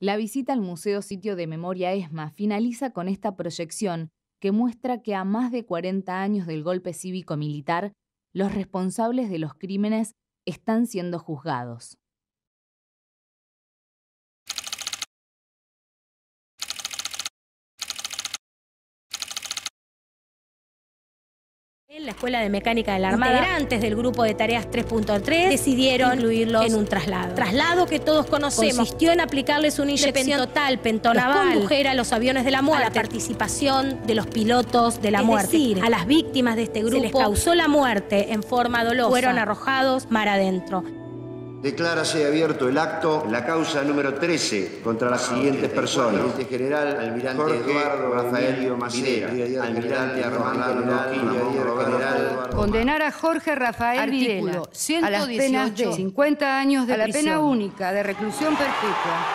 La visita al Museo Sitio de Memoria ESMA finaliza con esta proyección que muestra que a más de 40 años del golpe cívico-militar, los responsables de los crímenes están siendo juzgados. En la Escuela de Mecánica de la Armada, integrantes del grupo de tareas 3.3 decidieron incluirlos en un traslado. Traslado que todos conocemos. Consistió en aplicarles una inyección total, pentonaval, los condujera a los aviones de la muerte, a la participación de los pilotos de la muerte. Es decir, a las víctimas de este grupo se les causó la muerte en forma dolosa. Fueron arrojados mar adentro. Declárase abierto el acto, la causa número 13 contra las siguientes personas. Almirante General, Almirante Jorge Eduardo Rafael Videla, Almirante Armando General. Condenar a Jorge Rafael Videla a las penas de 50 años de prisión, a la pena única de reclusión perpetua.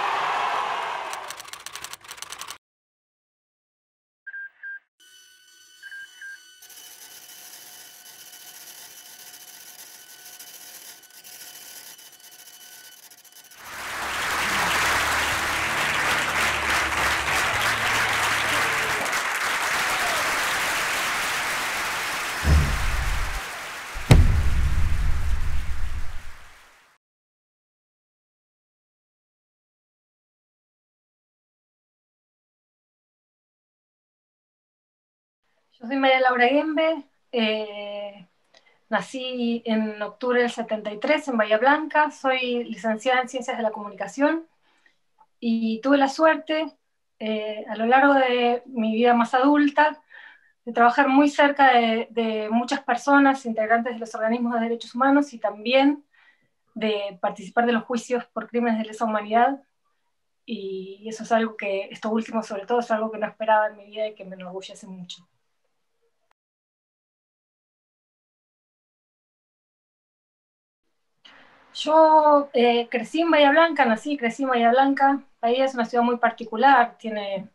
Yo soy María Laura Gembe, nací en octubre del 73 en Bahía Blanca, soy licenciada en Ciencias de la Comunicación y tuve la suerte a lo largo de mi vida más adulta de trabajar muy cerca de muchas personas, integrantes de los organismos de derechos humanos y también de participar de los juicios por crímenes de lesa humanidad, y eso es algo que, esto último sobre todo, es algo que no esperaba en mi vida y que me enorgullece mucho. Yo crecí en Bahía Blanca, nací y crecí en Bahía Blanca. Bahía es una ciudad muy particular, tiene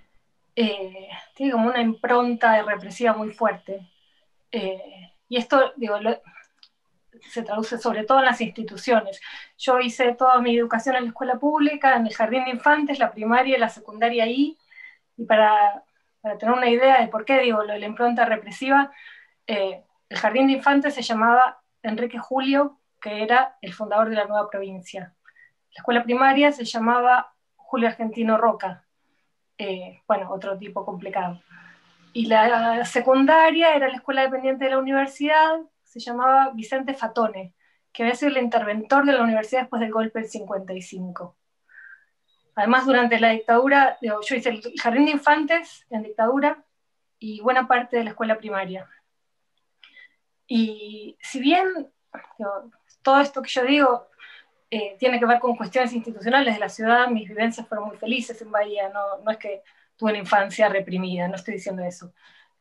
como una impronta represiva muy fuerte. Y esto, se traduce sobre todo en las instituciones. Yo hice toda mi educación en la escuela pública, en el jardín de infantes, la primaria y la secundaria ahí, y para tener una idea de por qué digo lo de la impronta represiva, el jardín de infantes se llamaba Enrique Julio, que era el fundador de la nueva provincia. La escuela primaria se llamaba Julio Argentino Roca, otro tipo complicado. Y la secundaria era la escuela dependiente de la universidad, se llamaba Vicente Fatone, que había sido el interventor de la universidad después del golpe del 55. Además, durante la dictadura, yo hice el jardín de infantes en dictadura y buena parte de la escuela primaria. Y si bien todo esto que yo digo tiene que ver con cuestiones institucionales de la ciudad, mis vivencias fueron muy felices en Bahía, no es que tuve una infancia reprimida, no estoy diciendo eso.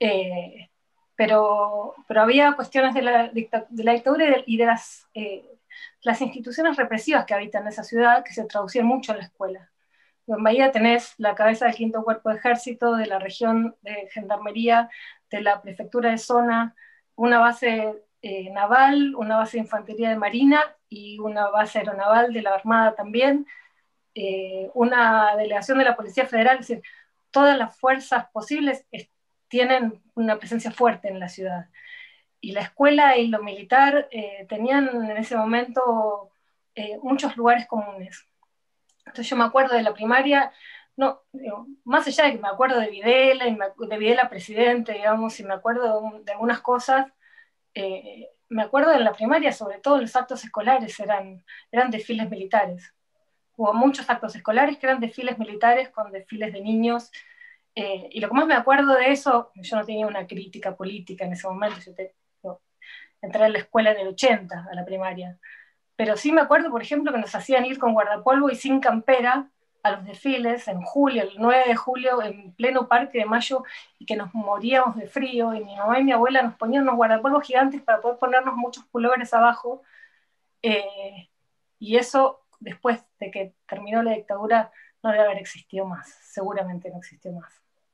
Pero había cuestiones de la dictadura y de las instituciones represivas que habitan esa ciudad que se traducían mucho en la escuela. En Bahía tenés la cabeza del 5º Cuerpo de Ejército, de la región de Gendarmería, de la prefectura de zona, una base naval, una base de infantería de marina y una base aeronaval de la Armada también, una delegación de la Policía Federal, es decir, todas las fuerzas posibles tienen una presencia fuerte en la ciudad. Y la escuela y lo militar tenían en ese momento muchos lugares comunes. Entonces yo me acuerdo de la primaria, más allá de que me acuerdo de Videla, de Videla presidente, digamos, y me acuerdo de algunas cosas, me acuerdo de la primaria, sobre todo los actos escolares eran desfiles militares. Hubo muchos actos escolares que eran desfiles militares con desfiles de niños, y lo que más me acuerdo de eso, yo no tenía una crítica política en ese momento, yo entré a la escuela en el 80, a la primaria, pero sí me acuerdo, por ejemplo, que nos hacían ir con guardapolvo y sin campera a los desfiles en julio, el 9 de julio, en pleno Parque de Mayo, y que nos moríamos de frío, y mi mamá y mi abuela nos ponían unos guardapolvos gigantes para poder ponernos muchos pulóveres abajo, y eso, después de que terminó la dictadura, no debe haber existido más, seguramente no existió más.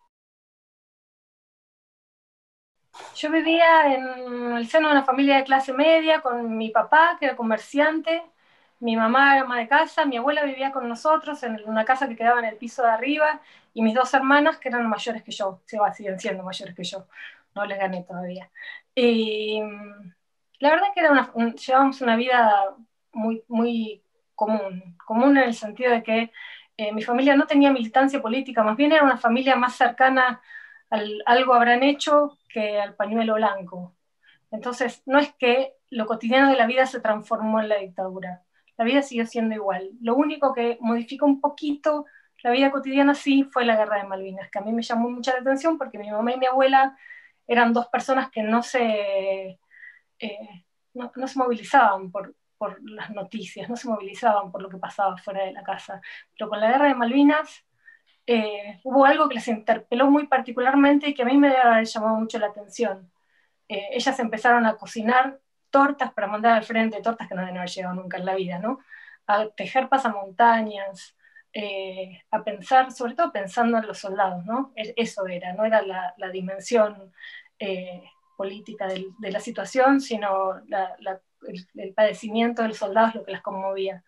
Yo vivía en el seno de una familia de clase media, con mi papá, que era comerciante, Mi mamá era ama de casa, mi abuela vivía con nosotros en una casa que quedaba en el piso de arriba, y mis 2 hermanas, que eran mayores que yo, siguen siendo mayores que yo, no les gané todavía. Y la verdad que llevábamos una vida muy, muy común en el sentido de que mi familia no tenía militancia política, más bien era una familia más cercana al algo habrán hecho que al pañuelo blanco. Entonces, no es que lo cotidiano de la vida se transformó en la dictadura, la vida siguió siendo igual. Lo único que modificó un poquito la vida cotidiana sí fue la guerra de Malvinas, que a mí me llamó mucha la atención porque mi mamá y mi abuela eran 2 personas que no se movilizaban por las noticias, no se movilizaban por lo que pasaba fuera de la casa. Pero con la guerra de Malvinas hubo algo que les interpeló muy particularmente y que a mí me ha llamado mucho la atención. Ellas empezaron a cocinar tortas para mandar al frente, tortas que no deben haber llegado nunca en la vida, ¿no? A tejer pasamontañas, a pensar, sobre todo pensando en los soldados, ¿no? Eso era, no era la dimensión política de la situación, sino el padecimiento de los soldados lo que las conmovía.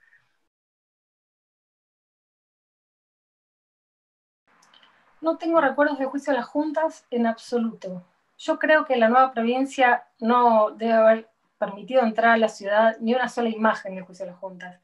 No tengo recuerdos de juicio de las juntas en absoluto. Yo creo que la nueva provincia no debe haber permitido entrar a la ciudad ni una sola imagen de juicio de las juntas.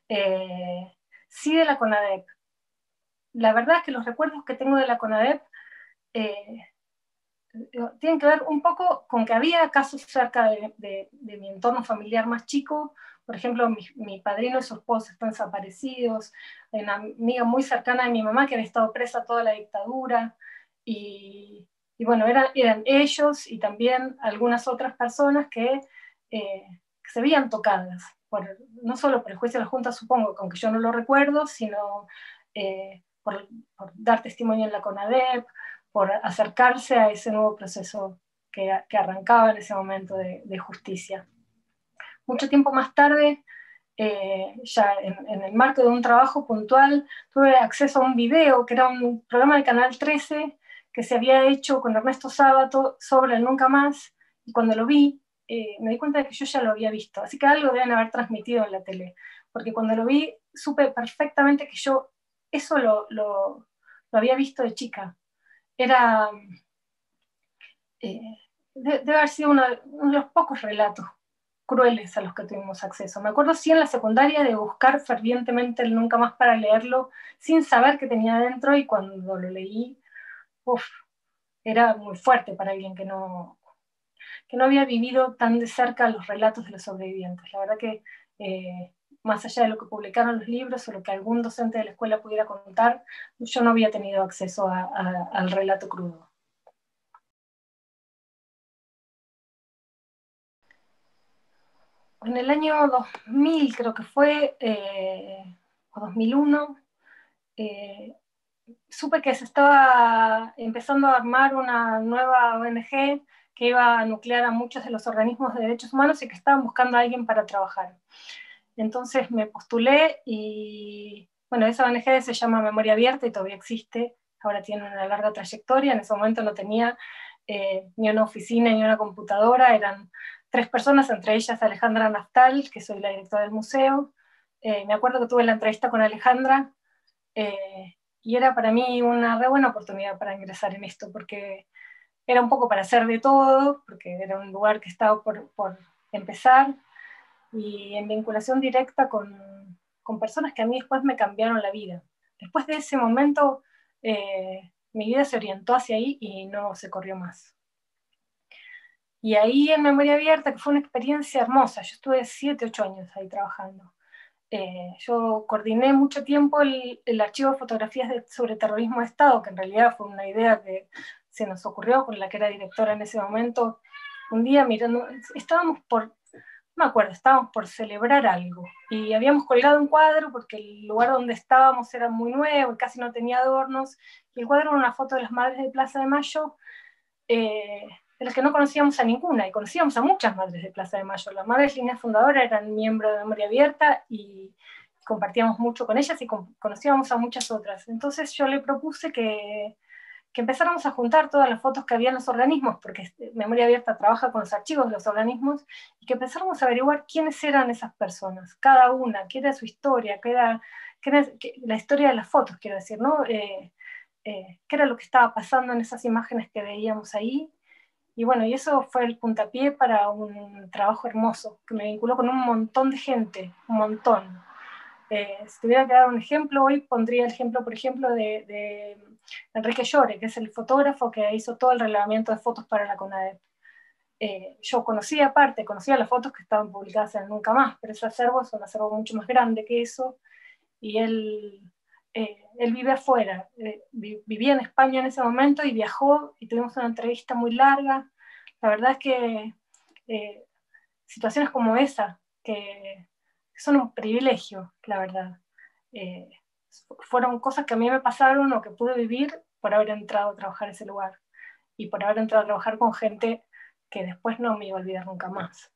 Sí de la CONADEP. La verdad es que los recuerdos que tengo de la CONADEP tienen que ver un poco con que había casos cerca de mi entorno familiar más chico. Por ejemplo, mi padrino y su esposa están desaparecidos. Hay una amiga muy cercana de mi mamá que había estado presa toda la dictadura. Y bueno, eran ellos y también algunas otras personas que se veían tocadas, no solo por el juicio de la Junta, supongo, aunque yo no lo recuerdo, sino por dar testimonio en la CONADEP, por acercarse a ese nuevo proceso que arrancaba en ese momento de justicia. Mucho tiempo más tarde, ya en el marco de un trabajo puntual, tuve acceso a un video que era un programa de Canal 13 que se había hecho con Ernesto Sábato sobre el Nunca Más, y cuando lo vi, me di cuenta de que yo ya lo había visto, así que algo deben haber transmitido en la tele, porque cuando lo vi supe perfectamente que yo eso lo había visto de chica. Era, debe haber sido uno de los pocos relatos crueles a los que tuvimos acceso. Me acuerdo sí en la secundaria de buscar fervientemente el Nunca Más para leerlo, sin saber qué tenía dentro, y cuando lo leí, era muy fuerte para alguien que no había vivido tan de cerca los relatos de los sobrevivientes. La verdad que más allá de lo que publicaron los libros o lo que algún docente de la escuela pudiera contar, yo no había tenido acceso al relato crudo. En el año 2000, creo que fue, o 2001, supe que se estaba empezando a armar una nueva ONG que iba a nuclear a muchos de los organismos de derechos humanos y que estaban buscando a alguien para trabajar. Entonces me postulé y, bueno, esa ONG se llama Memoria Abierta y todavía existe, ahora tiene una larga trayectoria. En ese momento no tenía ni una oficina ni una computadora, eran 3 personas, entre ellas Alejandra Naftal, que soy la directora del museo. Me acuerdo que tuve la entrevista con Alejandra y era para mí una re buena oportunidad para ingresar en esto, porque era un poco para hacer de todo, porque era un lugar que estaba por empezar, y en vinculación directa con personas que a mí después me cambiaron la vida. Después de ese momento, mi vida se orientó hacia ahí y no se corrió más. Y ahí en Memoria Abierta, que fue una experiencia hermosa, yo estuve 7, 8 años ahí trabajando. Yo coordiné mucho tiempo el archivo de fotografías sobre terrorismo de Estado, que en realidad fue una idea que se nos ocurrió con la que era directora en ese momento. Un día mirando, estábamos por celebrar algo, y habíamos colgado un cuadro porque el lugar donde estábamos era muy nuevo y casi no tenía adornos, y el cuadro era una foto de las madres de Plaza de Mayo, de las que no conocíamos a ninguna, y conocíamos a muchas madres de Plaza de Mayo. Las madres líneas fundadoras eran miembros de Memoria Abierta y compartíamos mucho con ellas y conocíamos a muchas otras. Entonces yo le propuse que que empezáramos a juntar todas las fotos que había en los organismos, porque Memoria Abierta trabaja con los archivos de los organismos, y que empezáramos a averiguar quiénes eran esas personas, cada una, qué era su historia, qué era la historia de las fotos, quiero decir, ¿no? Qué era lo que estaba pasando en esas imágenes que veíamos ahí. Y bueno, y eso fue el puntapié para un trabajo hermoso, que me vinculó con un montón de gente, un montón. Si tuviera que dar un ejemplo, hoy pondría el ejemplo, por ejemplo, de Enrique Llore, que es el fotógrafo que hizo todo el relevamiento de fotos para la CONADEP. Yo conocía las fotos que estaban publicadas en Nunca Más, pero ese acervo es un acervo mucho más grande que eso, y él vive afuera, vivía en España en ese momento y viajó, y tuvimos una entrevista muy larga. La verdad es que situaciones como esa, que son un privilegio, la verdad. Fueron cosas que a mí me pasaron o que pude vivir por haber entrado a trabajar en ese lugar y por haber entrado a trabajar con gente que después no me iba a olvidar nunca más.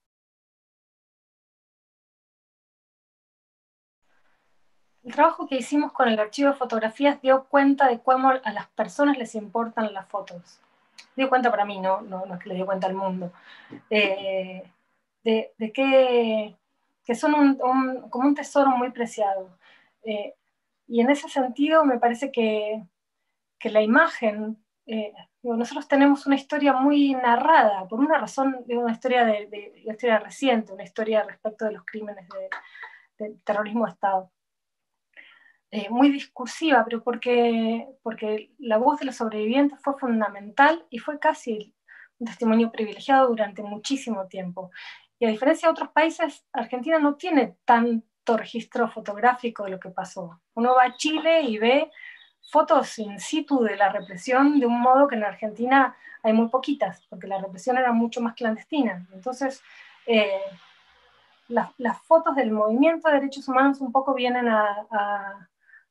El trabajo que hicimos con el archivo de fotografías dio cuenta de cómo a las personas les importan las fotos. Dio cuenta para mí, no es que le dio cuenta al mundo. De que son como un tesoro muy preciado. Y en ese sentido me parece que la imagen, nosotros tenemos una historia muy narrada, por una razón, una historia una historia reciente, una historia respecto de los crímenes del terrorismo de Estado. Muy discursiva, pero porque la voz de los sobrevivientes fue fundamental y fue casi un testimonio privilegiado durante muchísimo tiempo. Y a diferencia de otros países, Argentina no tiene tanto registro fotográfico de lo que pasó. Uno va a Chile y ve fotos in situ de la represión de un modo que en Argentina hay muy poquitas, porque la represión era mucho más clandestina. Entonces, las fotos del movimiento de derechos humanos un poco vienen a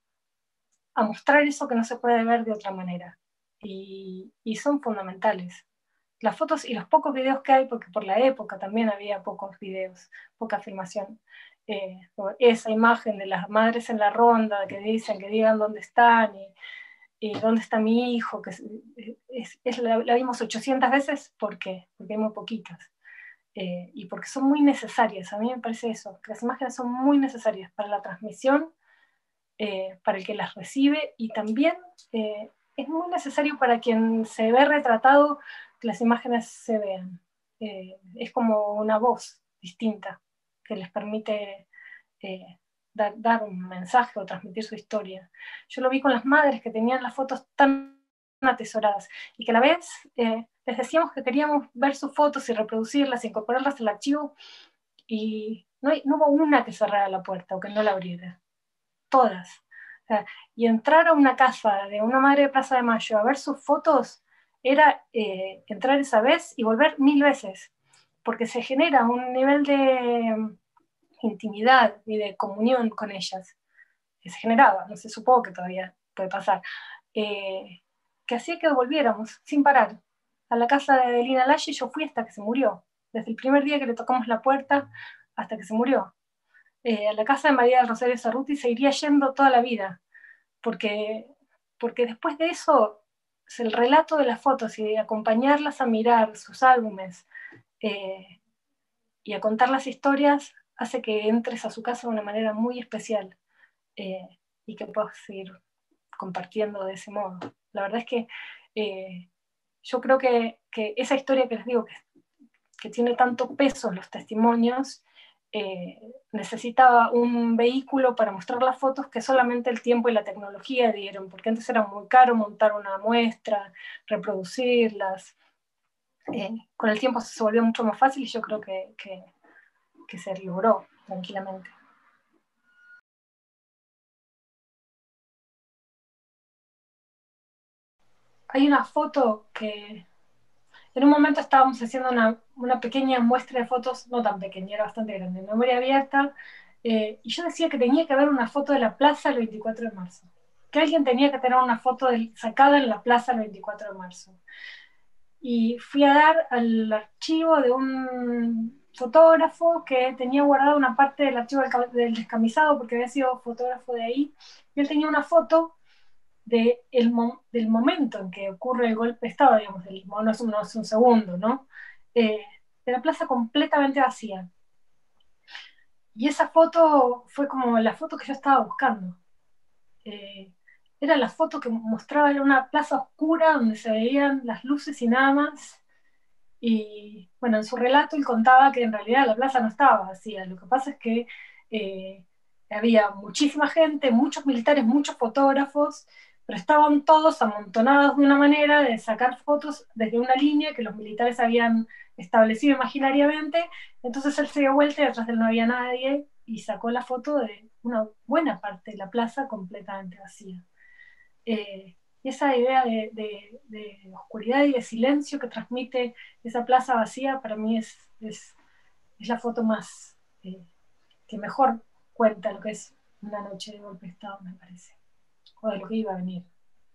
mostrar eso que no se puede ver de otra manera. Y son fundamentales. Las fotos y los pocos videos que hay, porque por la época también había pocos videos, poca filmación. Esa imagen de las madres en la ronda que dicen que digan dónde están y dónde está mi hijo, que la vimos 800 veces, ¿por qué? Porque hay muy poquitas. Y porque son muy necesarias. A mí me parece eso, que las imágenes son muy necesarias para la transmisión, para el que las recibe, y también es muy necesario para quien se ve retratado que las imágenes se vean. Es como una voz distinta que les permite dar un mensaje o transmitir su historia. Yo lo vi con las madres que tenían las fotos tan atesoradas y que a la vez les decíamos que queríamos ver sus fotos y reproducirlas, incorporarlas al archivo, y no hubo una que cerrara la puerta o que no la abriera. Todas. O sea, y entrar a una casa de una madre de Plaza de Mayo a ver sus fotos era entrar esa vez y volver 1000 veces, porque se genera un nivel de intimidad y de comunión con ellas, que se generaba, no sé, supongo que todavía puede pasar, que hacía que volviéramos sin parar. A la casa de Lina Lashi yo fui hasta que se murió, desde el primer día que le tocamos la puerta hasta que se murió. A la casa de María del Rosario Cerruti se iría yendo toda la vida, porque después de eso, el relato de las fotos y de acompañarlas a mirar sus álbumes y a contar las historias hace que entres a su casa de una manera muy especial y que puedas seguir compartiendo de ese modo. La verdad es que yo creo que esa historia que les digo, que tiene tanto peso en los testimonios, necesitaba un vehículo para mostrar las fotos que solamente el tiempo y la tecnología dieron, porque antes era muy caro montar una muestra, reproducirlas. Con el tiempo se volvió mucho más fácil y yo creo que se logró tranquilamente. Hay una foto que en un momento estábamos haciendo una pequeña muestra de fotos, no tan pequeña, era bastante grande, en Memoria Abierta, y yo decía que tenía que haber una foto de la plaza el 24 de marzo, que alguien tenía que tener una foto sacada en la plaza el 24 de marzo. Y fui a dar al archivo de un fotógrafo que tenía guardada una parte del archivo del descamisado porque había sido fotógrafo de ahí, y él tenía una foto del momento en que ocurre el golpe de Estado, digamos, no es un segundo, ¿no? De la plaza completamente vacía. Y esa foto fue como la foto que yo estaba buscando. Era la foto que mostraba una plaza oscura donde se veían las luces y nada más. Y bueno, en su relato él contaba que en realidad la plaza no estaba vacía. Lo que pasa es que había muchísima gente, muchos militares, muchos fotógrafos, pero estaban todos amontonados de una manera de sacar fotos desde una línea que los militares habían establecido imaginariamente. Entonces él se dio vuelta y detrás de él no había nadie y sacó la foto de una buena parte de la plaza completamente vacía. Y esa idea de oscuridad y de silencio que transmite esa plaza vacía, para mí es la foto más que mejor cuenta lo que es una noche de golpe de Estado, me parece, o de lo que iba a venir.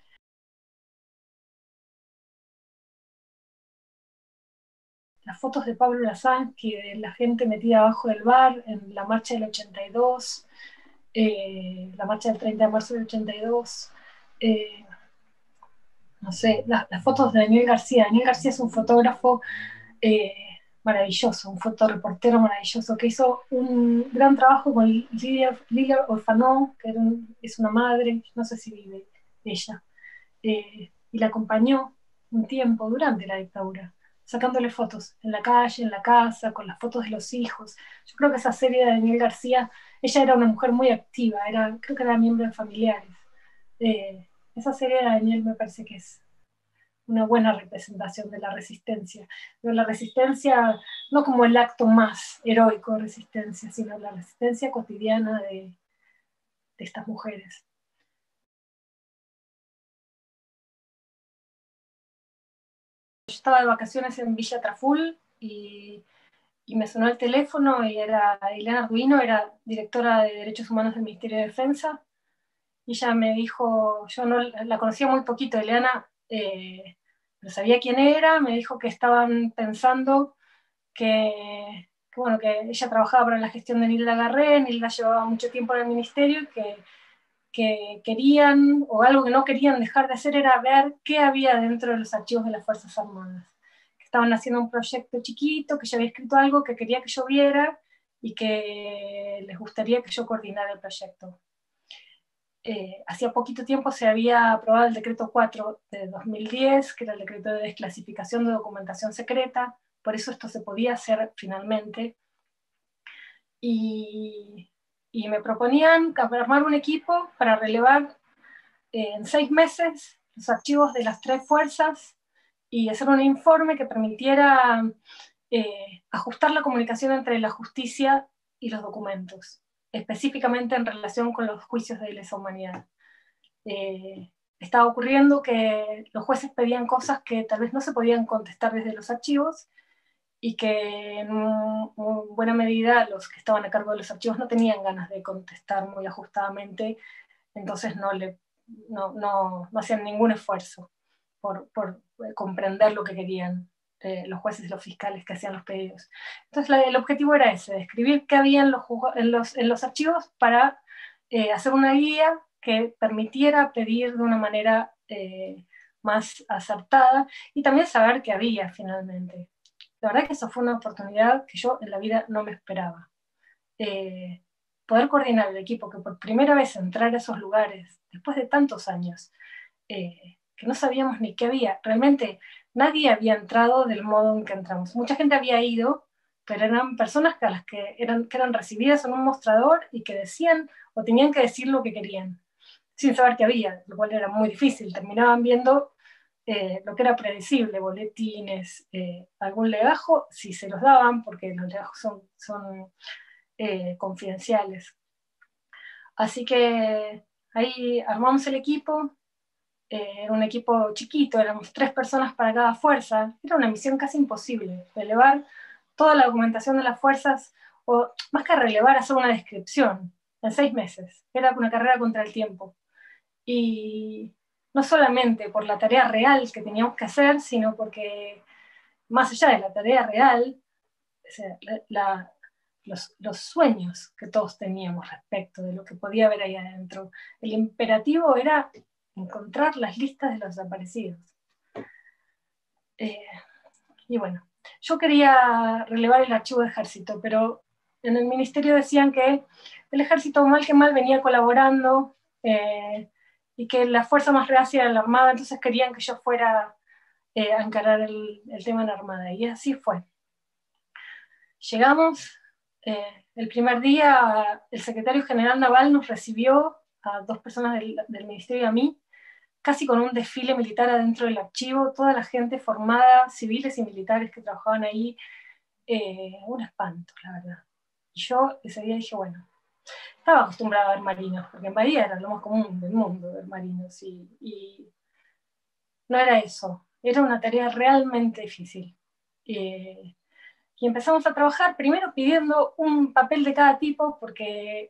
Las fotos de Pablo Lasansky, de la gente metida abajo del bar en la marcha del 82, la marcha del 30 de marzo del 82, no sé, las fotos de Daniel García. Daniel García es un fotógrafo maravilloso, un fotoreportero maravilloso, que hizo un gran trabajo con Lilia Orfanó, que es una madre, no sé si vive ella, y la acompañó un tiempo durante la dictadura, sacándole fotos en la calle, en la casa, con las fotos de los hijos. Yo creo que esa serie de Daniel García, ella era una mujer muy activa, creo que era miembro de Familiares. Esa serie de Daniel me parece que es una buena representación de la resistencia. Pero la resistencia no como el acto más heroico de resistencia, sino la resistencia cotidiana de estas mujeres. Yo estaba de vacaciones en Villa Traful y me sonó el teléfono y era Ileana Arduino, era directora de Derechos Humanos del Ministerio de Defensa, y ella me dijo, yo no la conocía muy poquito, Ileana, pero sabía quién era, me dijo que estaban pensando que ella trabajaba para la gestión de Nilda Garré, Nilda llevaba mucho tiempo en el ministerio, y que querían, o algo que no querían dejar de hacer, era ver qué había dentro de los archivos de las Fuerzas Armadas. Que estaban haciendo un proyecto chiquito, que yo había escrito algo que quería que yo viera y que les gustaría que yo coordinara el proyecto. Hacía poquito tiempo se había aprobado el decreto 4 de 2010, que era el decreto de desclasificación de documentación secreta, por eso esto se podía hacer finalmente. Y me proponían armar un equipo para relevar en 6 meses los archivos de las 3 fuerzas y hacer un informe que permitiera ajustar la comunicación entre la justicia y los documentos, específicamente en relación con los juicios de lesa humanidad. Estaba ocurriendo que los jueces pedían cosas que tal vez no se podían contestar desde los archivos y que en buena medida los que estaban a cargo de los archivos no tenían ganas de contestar muy ajustadamente, entonces no hacían ningún esfuerzo por comprender lo que querían los jueces y los fiscales que hacían los pedidos. Entonces el objetivo era ese, describir qué había en los archivos para hacer una guía que permitiera pedir de una manera más acertada y también saber qué había finalmente. La verdad que eso fue una oportunidad que yo en la vida no me esperaba. Poder coordinar el equipo, que por primera vez entrar a esos lugares, después de tantos años, que no sabíamos ni qué había. Realmente nadie había entrado del modo en que entramos. Mucha gente había ido, pero eran personas que eran recibidas en un mostrador y que decían o tenían que decir lo que querían, sin saber qué había, lo cual era muy difícil. Terminaban viendo lo que era predecible, boletines, algún legajo, si se los daban, porque los legajos son confidenciales. Así que ahí armamos el equipo, era un equipo chiquito, éramos 3 personas para cada fuerza, era una misión casi imposible, relevar toda la documentación de las fuerzas, o más que relevar, hacer una descripción, en 6 meses, era una carrera contra el tiempo. Y no solamente por la tarea real que teníamos que hacer, sino porque más allá de la tarea real, o sea, los sueños que todos teníamos respecto de lo que podía haber ahí adentro, el imperativo era encontrar las listas de los desaparecidos. Y bueno, yo quería relevar el archivo de Ejército, pero en el ministerio decían que el Ejército mal que mal venía colaborando, y que la fuerza más reacia era la Armada, entonces querían que yo fuera a encarar el tema en la Armada, y así fue. Llegamos, el primer día el secretario general naval nos recibió a 2 personas del ministerio y a mí, casi con un desfile militar adentro del archivo, toda la gente formada, civiles y militares que trabajaban ahí, un espanto, la verdad. Y yo ese día dije, bueno, estaba acostumbrada a ver marinos, porque en Bahía era lo más común del mundo ver marinos, y no era eso, era una tarea realmente difícil. Y empezamos a trabajar primero pidiendo un papel de cada tipo, porque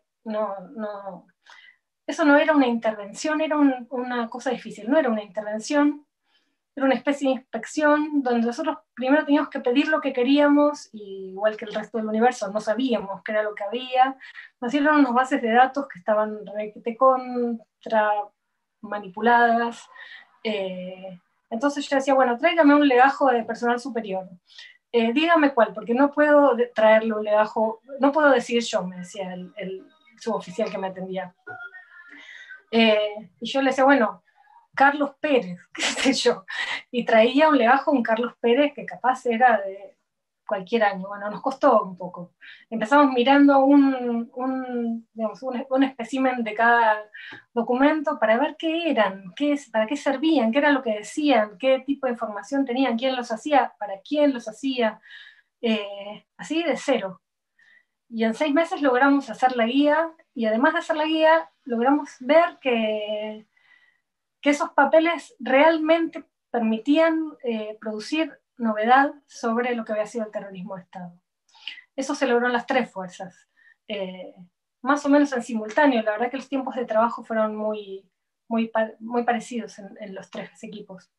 eso no era una intervención, era una cosa difícil, no era una intervención, era una especie de inspección donde nosotros primero teníamos que pedir lo que queríamos, y igual que el resto del universo no sabíamos qué era lo que había, nos dieron unas bases de datos que estaban contra manipuladas, entonces yo decía, bueno, tráigame un legajo de personal superior. Dígame cuál, porque no puedo traerle un legajo, no puedo decir yo, me decía el suboficial que me atendía. Y yo le decía, bueno, Carlos Pérez, qué sé yo, y traía un legajo, un Carlos Pérez que capaz era de cualquier año. Bueno, nos costó un poco. Empezamos mirando un espécimen de cada documento para ver qué eran, para qué servían, qué era lo que decían, qué tipo de información tenían, quién los hacía, para quién los hacía, así de cero. Y en 6 meses logramos hacer la guía, y además de hacer la guía, logramos ver que esos papeles realmente permitían producir novedad sobre lo que había sido el terrorismo de Estado. Eso se logró en las 3 fuerzas, más o menos en simultáneo. La verdad que los tiempos de trabajo fueron muy parecidos en los 3 equipos.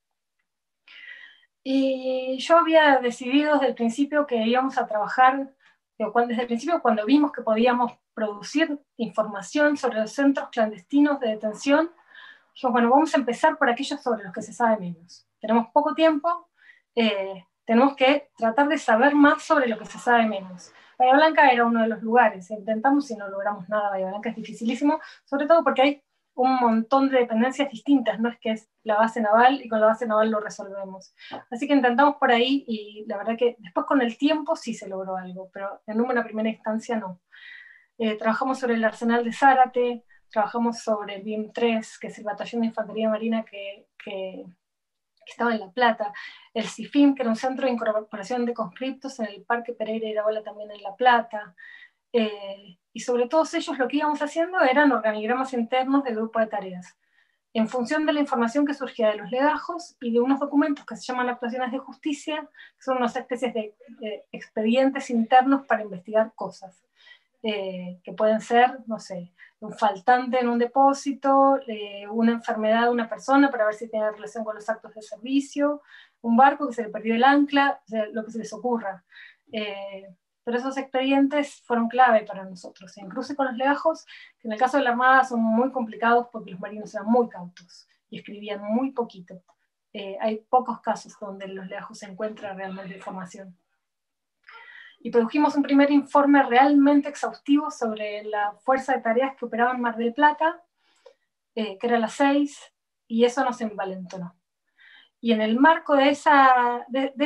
Y yo había decidido desde el principio que íbamos a trabajar, desde el principio cuando vimos que podíamos producir información sobre los centros clandestinos de detención, dijimos, bueno, vamos a empezar por aquellos sobre los que se sabe menos. Tenemos poco tiempo, tenemos que tratar de saber más sobre lo que se sabe menos. Bahía Blanca era uno de los lugares, intentamos y no logramos nada. Bahía Blanca es dificilísimo, sobre todo porque hay un montón de dependencias distintas, no es que es la base naval y con la base naval lo resolvemos. Así que intentamos por ahí, y la verdad que después con el tiempo sí se logró algo, pero en una primera instancia no. Trabajamos sobre el arsenal de Zárate, trabajamos sobre el BIM 3, que es el batallón de infantería marina que estaba en La Plata, el CIFIM, que era un centro de incorporación de conscriptos en el Parque Pereira y Iraola también en La Plata, y sobre todos ellos lo que íbamos haciendo eran organigramas internos del grupo de tareas, en función de la información que surgía de los legajos y de unos documentos que se llaman actuaciones de justicia, que son unas especies de expedientes internos para investigar cosas. Que pueden ser, no sé, un faltante en un depósito, una enfermedad de una persona para ver si tiene relación con los actos de servicio, un barco que se le perdió el ancla, o sea, lo que se les ocurra. Pero esos expedientes fueron clave para nosotros, incluso con los legajos, que en el caso de la Armada son muy complicados porque los marinos eran muy cautos y escribían muy poquito. Hay pocos casos donde en los legajos se encuentra realmente información. Y produjimos un primer informe realmente exhaustivo sobre la fuerza de tareas que operaba en Mar del Plata, que era la 6, y eso nos envalentonó. Y en el marco de esa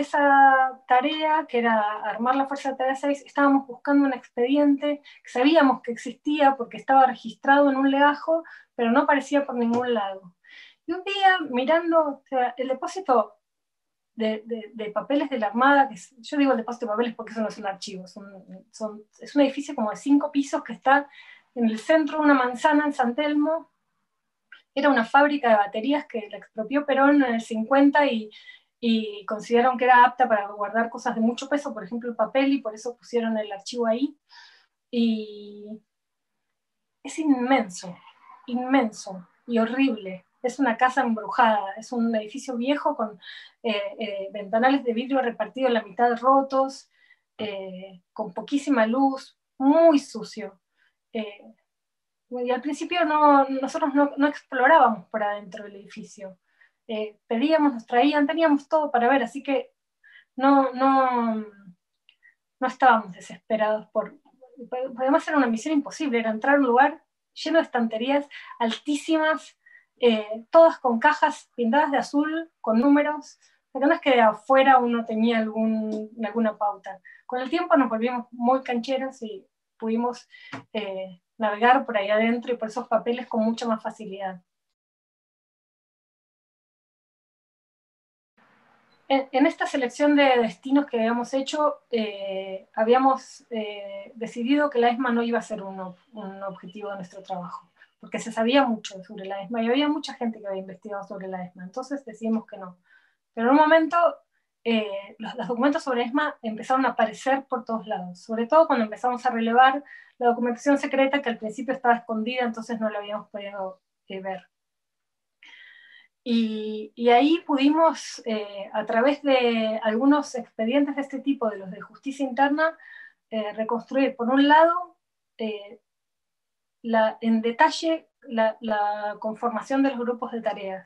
tarea, que era armar la fuerza de tarea 6, estábamos buscando un expediente que sabíamos que existía porque estaba registrado en un legajo, pero no aparecía por ningún lado. Y un día, mirando, o sea, el depósito de papeles de la Armada, yo digo el depósito de papeles porque eso no es un archivo, es un edificio como de 5 pisos que está en el centro de una manzana en San Telmo. Era una fábrica de baterías que la expropió Perón en el 50 y consideraron que era apta para guardar cosas de mucho peso, por ejemplo el papel, y por eso pusieron el archivo ahí. Y es inmenso, inmenso y horrible. Es una casa embrujada, es un edificio viejo con ventanales de vidrio repartidos en la mitad rotos, con poquísima luz, muy sucio. Y al principio nosotros no explorábamos por adentro del edificio. Pedíamos, nos traían, teníamos todo para ver, así que no estábamos desesperados además era una misión imposible, era entrar a un lugar lleno de estanterías altísimas, todas con cajas pintadas de azul, con números. No es que de afuera uno tenía alguna pauta. Con el tiempo nos volvimos muy cancheros y pudimos navegar por ahí adentro y por esos papeles con mucha más facilidad. En esta selección de destinos que habíamos hecho, habíamos decidido que la ESMA no iba a ser un objetivo de nuestro trabajo, porque se sabía mucho sobre la ESMA y había mucha gente que había investigado sobre la ESMA, entonces decidimos que no. Pero en un momento los documentos sobre ESMA empezaron a aparecer por todos lados, sobre todo cuando empezamos a relevar la documentación secreta que al principio estaba escondida, entonces no la habíamos podido ver. Y ahí pudimos, a través de algunos expedientes de este tipo, de los de justicia interna, reconstruir, por un lado, en detalle la conformación de los grupos de tareas,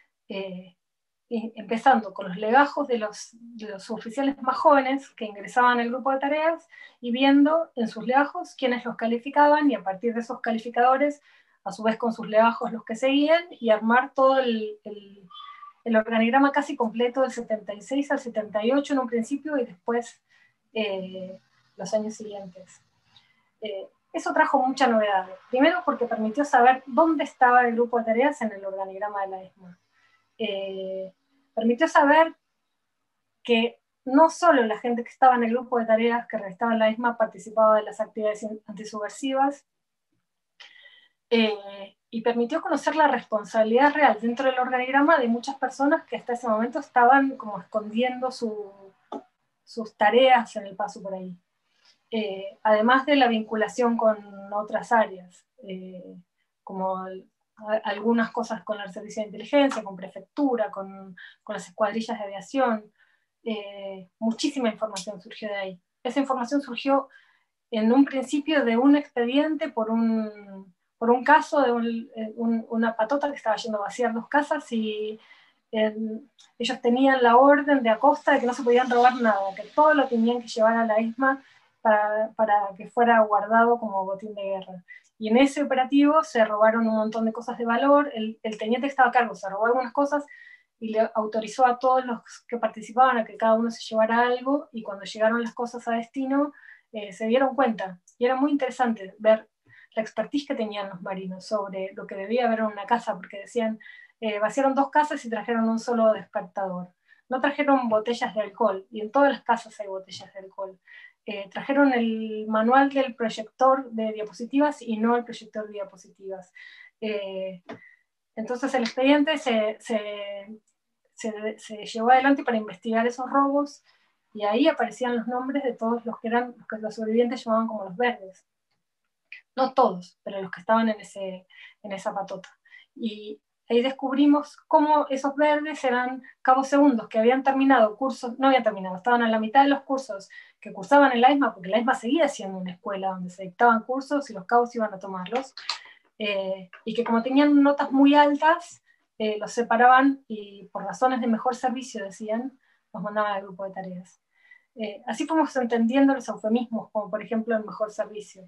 empezando con los legajos de los oficiales más jóvenes que ingresaban al grupo de tareas y viendo en sus legajos quiénes los calificaban, y a partir de esos calificadores, a su vez con sus legajos los que seguían, y armar todo el organigrama casi completo del 76 al 78 en un principio y después los años siguientes. Eso trajo mucha novedad. Primero porque permitió saber dónde estaba el grupo de tareas en el organigrama de la ESMA. Permitió saber que no solo la gente que estaba en el grupo de tareas que realizaban la ESMA participaba de las actividades antisubversivas, y permitió conocer la responsabilidad real dentro del organigrama de muchas personas que hasta ese momento estaban como escondiendo sus tareas en el paso por ahí. Además de la vinculación con otras áreas, como algunas cosas con el servicio de inteligencia, con prefectura, con las escuadrillas de aviación. Muchísima información surgió de ahí. Esa información surgió en un principio de un expediente por un caso de una patota que estaba yendo a vaciar 2 casas y ellos tenían la orden de Acosta de que no se podían robar nada, que todo lo tenían que llevar a la ESMA para que fuera guardado como botín de guerra. Y en ese operativo se robaron un montón de cosas de valor, el teniente que estaba a cargo se robó algunas cosas y le autorizó a todos los que participaban a que cada uno se llevara algo, y cuando llegaron las cosas a destino se dieron cuenta, y era muy interesante ver la expertise que tenían los marinos sobre lo que debía haber en una casa, porque decían, vaciaron 2 casas y trajeron un solo despertador, no trajeron botellas de alcohol, y en todas las casas hay botellas de alcohol. Trajeron el manual del proyector de diapositivas y no el proyector de diapositivas. Entonces el expediente se llevó adelante para investigar esos robos, y ahí aparecían los nombres de todos los que los sobrevivientes llamaban como los verdes. No todos, pero los que estaban en esa patota. Y ahí descubrimos cómo esos verdes eran cabos segundos que habían terminado cursos, no habían terminado, estaban a la mitad de los cursos que cursaban en la ESMA, porque la ESMA seguía siendo una escuela donde se dictaban cursos y los cabos iban a tomarlos, y que como tenían notas muy altas, los separaban y por razones de mejor servicio, decían, los mandaban al grupo de tareas. Así fuimos entendiendo los eufemismos, como por ejemplo el mejor servicio,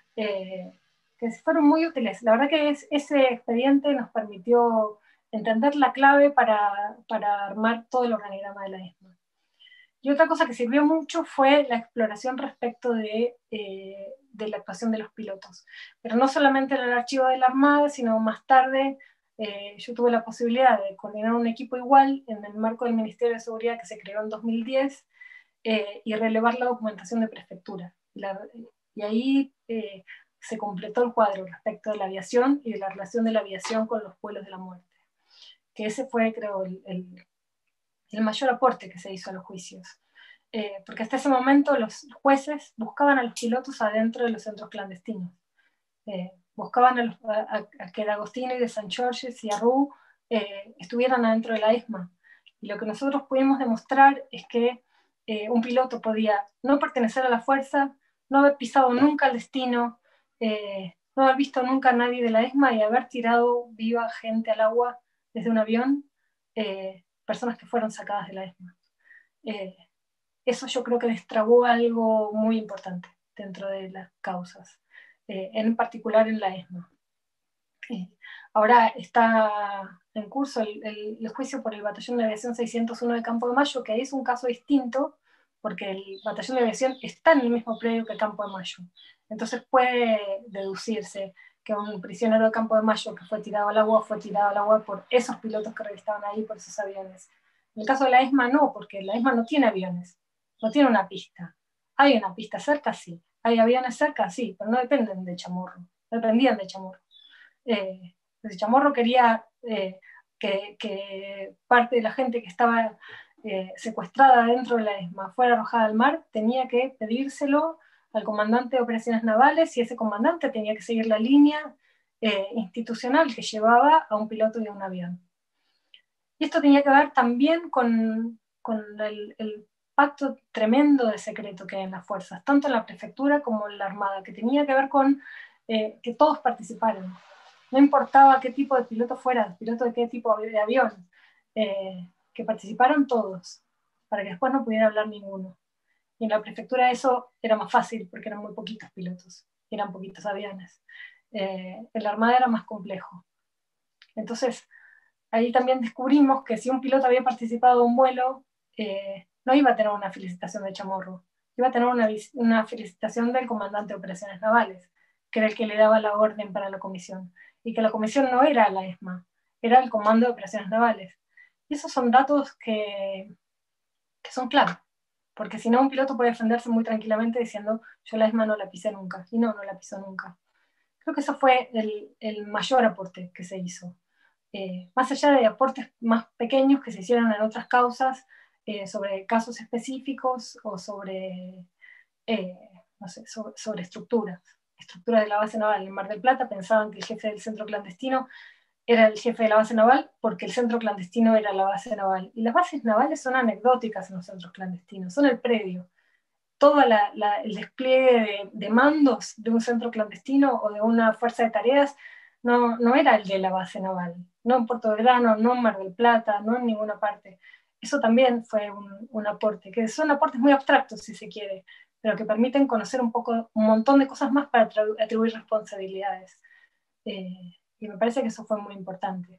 que fueron muy útiles. La verdad que ese expediente nos permitió entender la clave para armar todo el organigrama de la ESMA. Y otra cosa que sirvió mucho fue la exploración respecto de la actuación de los pilotos. Pero no solamente en el archivo de la Armada, sino más tarde yo tuve la posibilidad de coordinar un equipo igual en el marco del Ministerio de Seguridad que se creó en 2010 y relevar la documentación de prefectura. Y ahí se completó el cuadro respecto de la aviación y de la relación de la aviación con los vuelos de la muerte. Que ese fue, creo, el mayor aporte que se hizo a los juicios. Porque hasta ese momento los jueces buscaban a los pilotos adentro de los centros clandestinos. Buscaban a que de Agostino y de San Giorgio y a Roux estuvieran adentro de la ESMA. Y lo que nosotros pudimos demostrar es que un piloto podía no pertenecer a la fuerza, no haber pisado nunca el destino, no no haber visto nunca a nadie de la ESMA y haber tirado viva gente al agua desde un avión, personas que fueron sacadas de la ESMA. Eso yo creo que destrabó algo muy importante dentro de las causas, en particular en la ESMA. Ahora está en curso el juicio por el Batallón de Aviación 601 de Campo de Mayo, que es un caso distinto, porque el Batallón de Aviación está en el mismo predio que Campo de Mayo. Entonces puede deducirse que un prisionero de Campo de Mayo que fue tirado al agua por esos pilotos que revistaban ahí, por esos aviones. En el caso de la ESMA no, porque la ESMA no tiene aviones, no tiene una pista. Hay una pista cerca, sí. Hay aviones cerca, sí, pero no dependen de Chamorro, no dependían de Chamorro. Chamorro quería que parte de la gente que estaba secuestrada dentro de la ESMA fuera arrojada al mar, tenía que pedírselo al comandante de operaciones navales, y ese comandante tenía que seguir la línea institucional que llevaba a un piloto y a un avión. Y esto tenía que ver también con el pacto tremendo de secreto que hay en las fuerzas, tanto en la prefectura como en la Armada, que tenía que ver con que todos participaran. No importaba qué tipo de piloto fuera, piloto de qué tipo de avión, que participaran todos, para que después no pudiera hablar ninguno. Y en la prefectura eso era más fácil, porque eran muy poquitos pilotos, eran poquitos aviones. En la Armada era más complejo. Entonces, ahí también descubrimos que si un piloto había participado de un vuelo, no iba a tener una felicitación de Chamorro, iba a tener una felicitación del comandante de operaciones navales, que era el que le daba la orden para la comisión, y que la comisión no era la ESMA, era el Comando de Operaciones Navales. Y esos son datos que son clave, porque si no un piloto puede defenderse muy tranquilamente diciendo yo la ESMA no la pisé nunca, y no la pisó nunca. Creo que eso fue el mayor aporte que se hizo. Más allá de aportes más pequeños que se hicieron en otras causas, sobre casos específicos o sobre, no sé, sobre estructuras de la base naval. En Mar del Plata pensaban que el jefe del centro clandestino era el jefe de la base naval porque el centro clandestino era la base naval. Y las bases navales son anecdóticas en los centros clandestinos, son el predio. Todo el despliegue de mandos de un centro clandestino o de una fuerza de tareas no era el de la base naval, no en Puerto Belgrano, no en Mar del Plata, no en ninguna parte. Eso también fue un aporte, que son aportes muy abstractos si se quiere, pero que permiten conocer un montón de cosas más para atribuir responsabilidades. Y me parece que eso fue muy importante.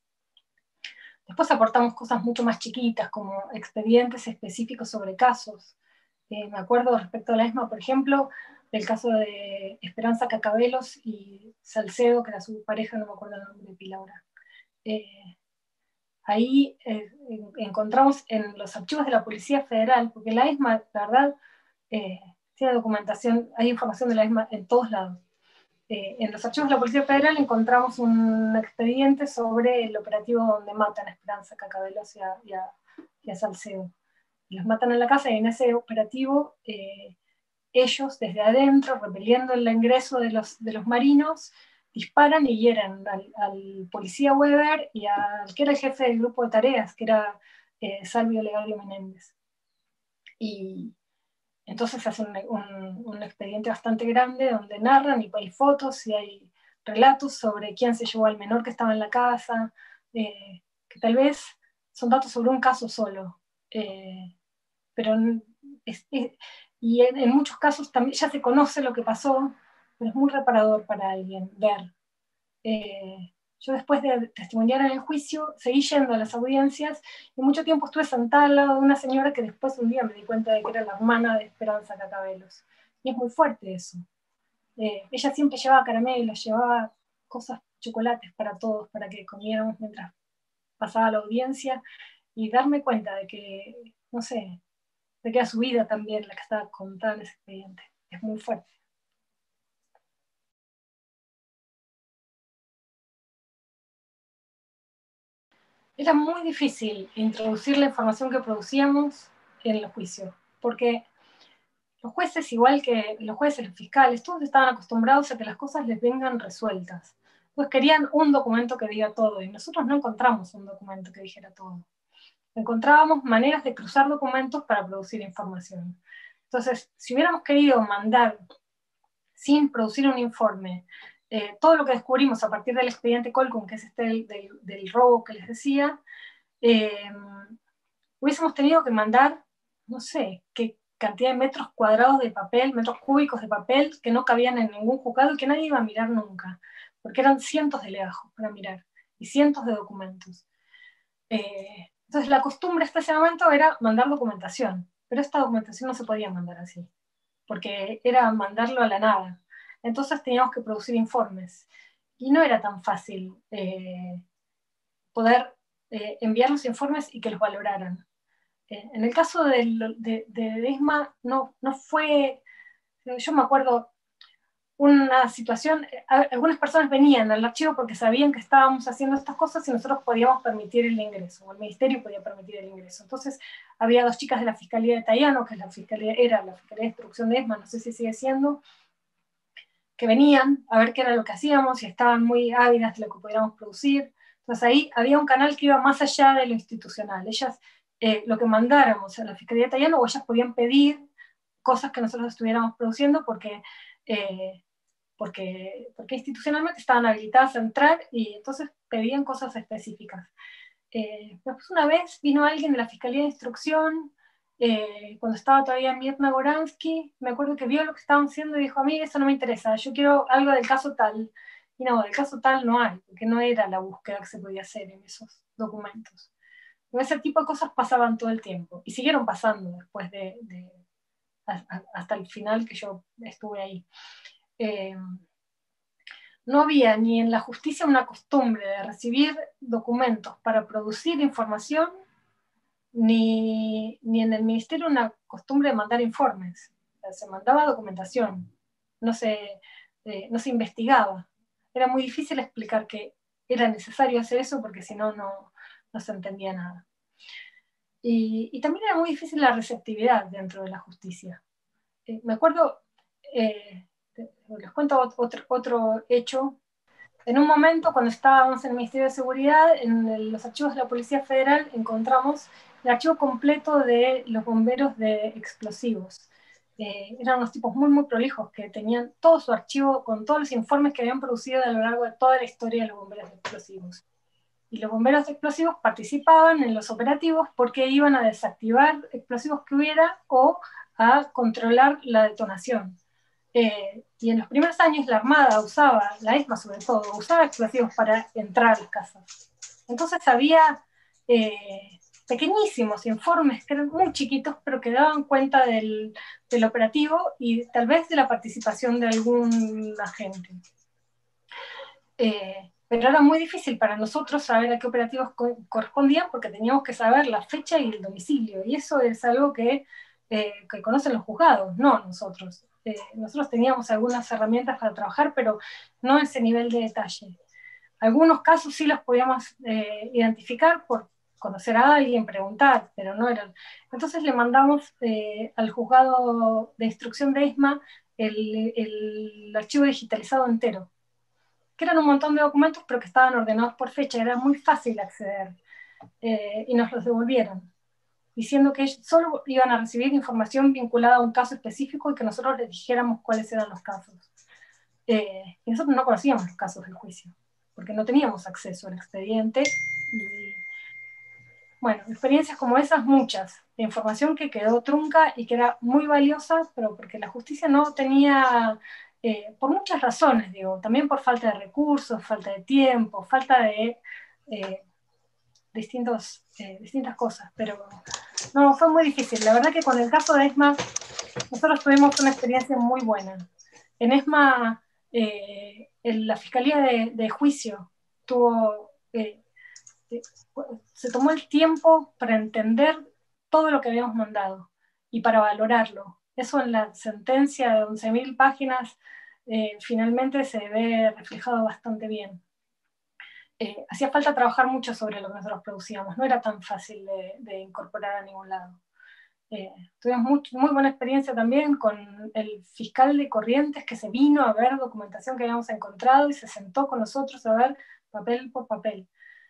Después aportamos cosas mucho más chiquitas, como expedientes específicos sobre casos. Me acuerdo respecto a la ESMA, por ejemplo, del caso de Esperanza Cacabelos y Salcedo, que era su pareja, no me acuerdo el nombre de Pilaura. Ahí encontramos en los archivos de la Policía Federal, porque la ESMA, la verdad, tiene documentación, hay información de la ESMA en todos lados. En los archivos de la Policía Federal encontramos un expediente sobre el operativo donde matan a Esperanza Cacabelos y a Salcedo. Los matan en la casa, y en ese operativo ellos desde adentro, repeliendo el ingreso de los marinos, disparan y hieren al policía Weber y al que era el jefe del grupo de tareas, que era Salvio Legario Menéndez. Y entonces hacen un expediente bastante grande donde narran, y hay fotos y hay relatos sobre quién se llevó al menor que estaba en la casa, que tal vez son datos sobre un caso solo, pero y en muchos casos también ya se conoce lo que pasó, pero es muy reparador para alguien ver. Yo después de testimoniar en el juicio seguí yendo a las audiencias, y mucho tiempo estuve sentada al lado de una señora que después un día me di cuenta de que era la hermana de Esperanza Cacabelos, y es muy fuerte eso. Ella siempre llevaba caramelos, llevaba cosas, chocolates para todos, para que comiéramos mientras pasaba la audiencia, y darme cuenta de que, no sé, de que era su vida también la que estaba contada en ese expediente. Es muy fuerte. Era muy difícil introducir la información que producíamos en los juicios, porque los jueces, igual que los jueces, los fiscales, todos estaban acostumbrados a que las cosas les vengan resueltas. Entonces querían un documento que diga todo, y nosotros no encontramos un documento que dijera todo. Encontrábamos maneras de cruzar documentos para producir información. Entonces, si hubiéramos querido mandar, sin producir un informe, todo lo que descubrimos a partir del expediente Colcún, que es del robo que les decía, hubiésemos tenido que mandar, no sé, qué cantidad de metros cuadrados de papel, metros cúbicos de papel, que no cabían en ningún juzgado y que nadie iba a mirar nunca, porque eran cientos de legajos para mirar, y cientos de documentos. Entonces la costumbre hasta ese momento era mandar documentación, pero esta documentación no se podía mandar así, porque era mandarlo a la nada. Entonces teníamos que producir informes, y no era tan fácil poder enviar los informes y que los valoraran. En el caso de ESMA no fue, yo me acuerdo, una situación, algunas personas venían al archivo porque sabían que estábamos haciendo estas cosas y nosotros podíamos permitir el ingreso, o el ministerio podía permitir el ingreso. Entonces había 2 chicas de la Fiscalía de Tayano, que era la Fiscalía de Instrucción de ESMA, no sé si sigue siendo, que venían a ver qué era lo que hacíamos y estaban muy ávidas de lo que pudiéramos producir. Entonces ahí había un canal que iba más allá de lo institucional. Ellas, lo que mandáramos a la Fiscalía de Tayano, o ellas podían pedir cosas que nosotros estuviéramos produciendo porque institucionalmente estaban habilitadas a entrar y entonces pedían cosas específicas. Después una vez vino alguien de la Fiscalía de Instrucción, cuando estaba todavía Mirna Goransky, me acuerdo que vio lo que estaban haciendo y dijo, a mí eso no me interesa, yo quiero algo del caso tal. Y no, del caso tal no hay, porque no era la búsqueda que se podía hacer en esos documentos. Pero ese tipo de cosas pasaban todo el tiempo, y siguieron pasando después hasta el final que yo estuve ahí. No había ni en la justicia una costumbre de recibir documentos para producir información, ni en el ministerio una costumbre de mandar informes. O sea, se mandaba documentación, no se investigaba. Era muy difícil explicar que era necesario hacer eso porque si no, no se entendía nada. Y también era muy difícil la receptividad dentro de la justicia. Me acuerdo, les cuento otro hecho. En un momento, cuando estábamos en el Ministerio de Seguridad, en los archivos de la Policía Federal encontramos el archivo completo de los bomberos de explosivos. Eran unos tipos muy, muy prolijos que tenían todo su archivo con todos los informes que habían producido a lo largo de toda la historia de los bomberos de explosivos. Y los bomberos de explosivos participaban en los operativos porque iban a desactivar explosivos que hubiera o a controlar la detonación. Y en los primeros años la Armada usaba, la ESMA sobre todo, usaba explosivos para entrar a las casas. Entonces había pequeñísimos informes que eran muy chiquitos, pero que daban cuenta del operativo y tal vez de la participación de algún agente. Pero era muy difícil para nosotros saber a qué operativos correspondían porque teníamos que saber la fecha y el domicilio, y eso es algo que conocen los juzgados, no nosotros. Nosotros teníamos algunas herramientas para trabajar, pero no ese nivel de detalle. Algunos casos sí los podíamos identificar por conocer a alguien, preguntar, pero no eran. Entonces le mandamos al juzgado de instrucción de ESMA el archivo digitalizado entero, que eran un montón de documentos, pero que estaban ordenados por fecha, era muy fácil acceder, y nos los devolvieron, diciendo que ellos solo iban a recibir información vinculada a un caso específico y que nosotros les dijéramos cuáles eran los casos. Y nosotros no conocíamos los casos del juicio, porque no teníamos acceso al expediente. Y, bueno, experiencias como esas, muchas, de información que quedó trunca y que era muy valiosa, pero porque la justicia no tenía, por muchas razones, digo, también por falta de recursos, falta de tiempo, falta de distintas cosas, pero no, fue muy difícil. La verdad que con el caso de ESMA nosotros tuvimos una experiencia muy buena. En ESMA la Fiscalía de Juicio se tomó el tiempo para entender todo lo que habíamos mandado y para valorarlo. Eso en la sentencia de 11.000 páginas finalmente se ve reflejado bastante bien. Hacía falta trabajar mucho sobre lo que nosotros producíamos, no era tan fácil de incorporar a ningún lado. Tuvimos muy buena experiencia también con el fiscal de Corrientes, que se vino a ver documentación que habíamos encontrado y se sentó con nosotros a ver papel por papel.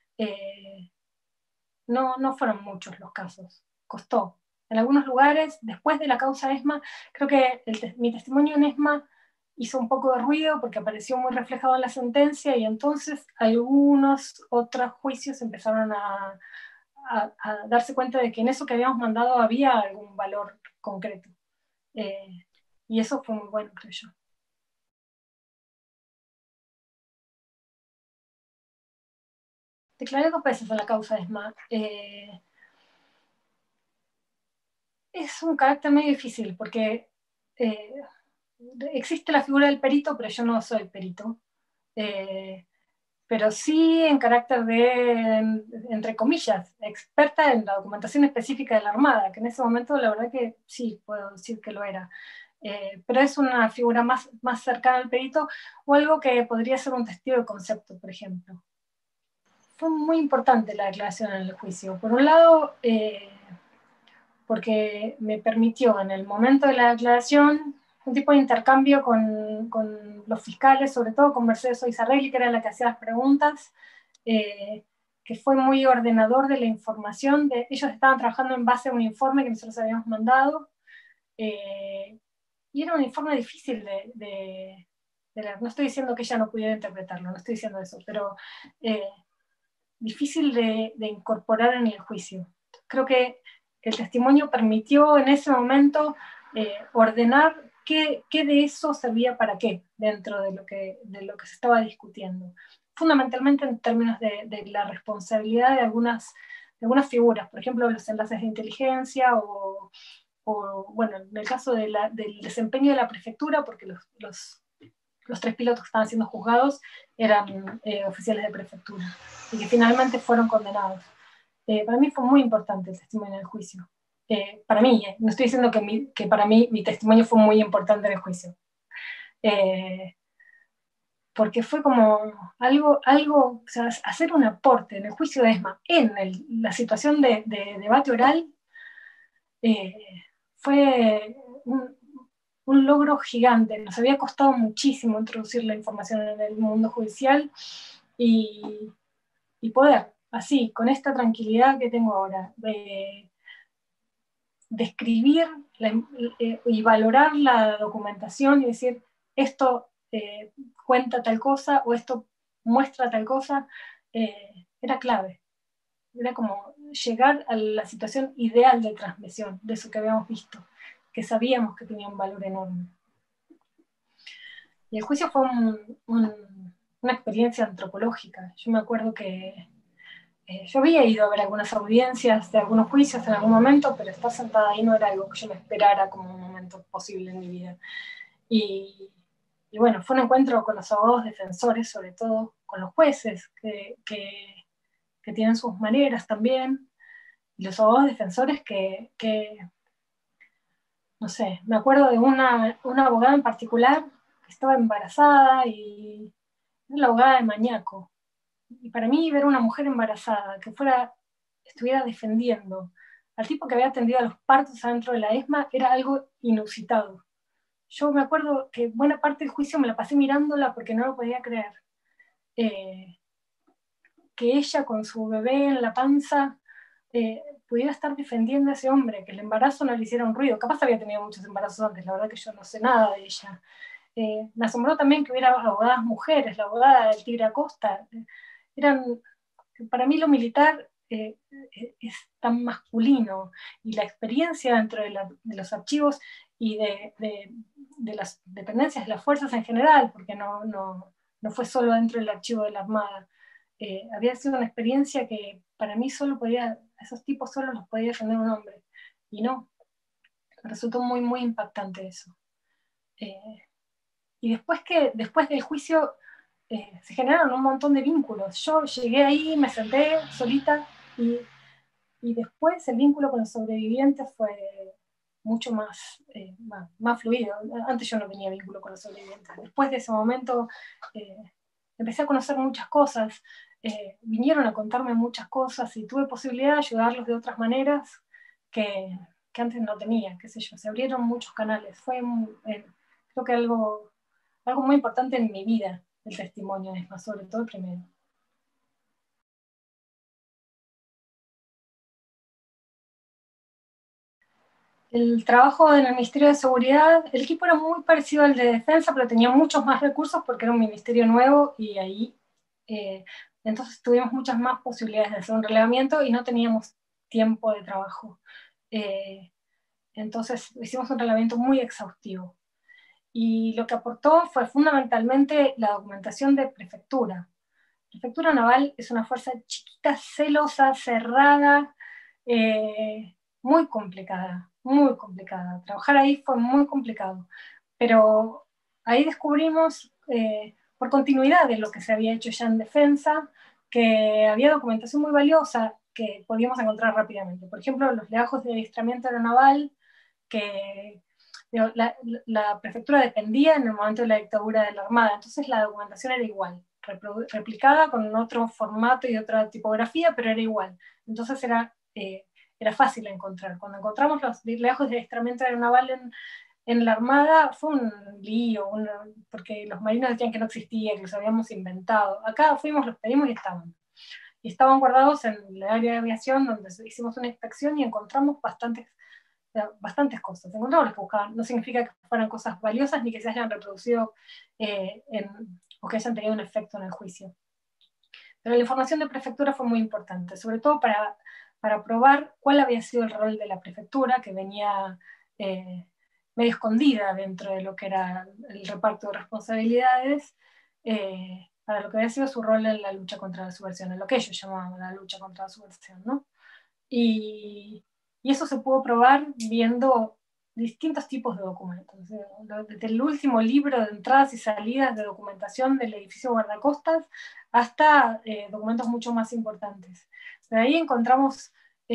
No fueron muchos los casos, costó. En algunos lugares, después de la causa ESMA, creo que mi testimonio en ESMA hizo un poco de ruido porque apareció muy reflejado en la sentencia, y entonces algunos otros juicios empezaron a darse cuenta de que en eso que habíamos mandado había algún valor concreto. Y eso fue muy bueno, creo yo. Declaré 2 veces en la causa ESMA. Es un carácter medio difícil porque existe la figura del perito, pero yo no soy perito. Pero sí en carácter de, entre comillas, experta en la documentación específica de la Armada, que en ese momento la verdad que sí, puedo decir que lo era. Pero es una figura más cercana al perito, o algo que podría ser un testigo de concepto, por ejemplo. Fue muy importante la declaración en el juicio. Por un lado, porque me permitió en el momento de la declaración un tipo de intercambio con los fiscales, sobre todo con Mercedes Oizarregui, que era la que hacía las preguntas, que fue muy ordenador de la información. Ellos estaban trabajando en base a un informe que nosotros habíamos mandado, y era un informe difícil de leer. No estoy diciendo que ella no pudiera interpretarlo, no estoy diciendo eso, pero difícil de incorporar en el juicio. Creo que el testimonio permitió en ese momento ordenar qué de eso servía para qué dentro de lo que se estaba discutiendo. Fundamentalmente en términos de la responsabilidad de algunas figuras, por ejemplo, los enlaces de inteligencia o bueno, en el caso del desempeño de la prefectura, porque los 3 pilotos que estaban siendo juzgados eran oficiales de prefectura y que finalmente fueron condenados. Para mí fue muy importante el testimonio en el juicio. Para mí, no estoy diciendo que para mí mi testimonio fue muy importante en el juicio. Porque fue como algo, o sea, hacer un aporte en el juicio de ESMA en la situación de debate oral, fue un logro gigante. Nos había costado muchísimo introducir la información en el mundo judicial, y poder, así, con esta tranquilidad que tengo ahora, de escribir y valorar la documentación y decir, esto cuenta tal cosa o esto muestra tal cosa, era clave. Era como llegar a la situación ideal de transmisión de eso que habíamos visto, que sabíamos que tenía un valor enorme. Y el juicio fue una experiencia antropológica. Yo me acuerdo que yo había ido a ver algunas audiencias de algunos juicios en algún momento, pero estar sentada ahí no era algo que yo me esperara como un momento posible en mi vida. Y bueno, fue un encuentro con los abogados defensores, sobre todo con los jueces, que tienen sus maneras también, y los abogados defensores que no sé, me acuerdo de una abogada en particular que estaba embarazada y era la abogada de Mañaco. Y para mí ver una mujer embarazada que estuviera defendiendo al tipo que había atendido a los partos adentro de la ESMA era algo inusitado. Yo me acuerdo que buena parte del juicio me la pasé mirándola porque no lo podía creer. Que ella con su bebé en la panza pudiera estar defendiendo a ese hombre, que el embarazo no le hiciera un ruido. Capaz había tenido muchos embarazos antes, la verdad que yo no sé nada de ella. Me asombró también que hubiera abogadas mujeres, la abogada del Tigre Acosta. Para mí lo militar es tan masculino, y la experiencia dentro de los archivos y de las dependencias de las fuerzas en general, porque no fue solo dentro del archivo de la Armada, había sido una experiencia que para mí esos tipos solo los podía defender un hombre, y no, me resultó muy, muy impactante eso. Y después del juicio se generaron un montón de vínculos. Yo llegué ahí, me senté solita, y después el vínculo con los sobrevivientes fue mucho más fluido. Antes yo no tenía vínculo con los sobrevivientes. Después de ese momento empecé a conocer muchas cosas, vinieron a contarme muchas cosas y tuve posibilidad de ayudarlos de otras maneras que antes no tenía, qué sé yo. Se abrieron muchos canales. Fue creo que algo muy importante en mi vida, el testimonio, es más, sobre todo el primero. el trabajo en el Ministerio de Seguridad, el equipo era muy parecido al de Defensa, pero tenía muchos más recursos porque era un ministerio nuevo y ahí entonces tuvimos muchas más posibilidades de hacer un relevamiento y no teníamos tiempo de trabajo. Entonces hicimos un relevamiento muy exhaustivo. Y lo que aportó fue fundamentalmente la documentación de prefectura. Prefectura Naval es una fuerza chiquita, celosa, cerrada, muy complicada, muy complicada. Trabajar ahí fue muy complicado, pero ahí descubrimos, por continuidad de lo que se había hecho ya en Defensa, que había documentación muy valiosa que podíamos encontrar rápidamente. Por ejemplo, los legajos de adiestramiento aeronaval, que la prefectura dependía en el momento de la dictadura de la Armada, entonces la documentación era igual, replicada con otro formato y otra tipografía, pero era igual. Entonces era fácil de encontrar. Cuando encontramos los legajos de adiestramiento aeronaval en la Armada, fue un lío, porque los marinos decían que no existía, que los habíamos inventado. Acá fuimos, los pedimos y estaban. Y estaban guardados en el área de aviación, donde hicimos una inspección y encontramos bastantes cosas. Encontramos las que buscaban. No significa que fueran cosas valiosas ni que se hayan reproducido o que hayan tenido un efecto en el juicio. Pero la información de prefectura fue muy importante, sobre todo para probar cuál había sido el rol de la prefectura, que venía medio escondida dentro de lo que era el reparto de responsabilidades, para lo que había sido su rol en la lucha contra la subversión, en lo que ellos llamaban la lucha contra la subversión, ¿no? Y eso se pudo probar viendo distintos tipos de documentos. Desde el último libro de entradas y salidas de documentación del edificio guardacostas hasta documentos mucho más importantes. De ahí encontramos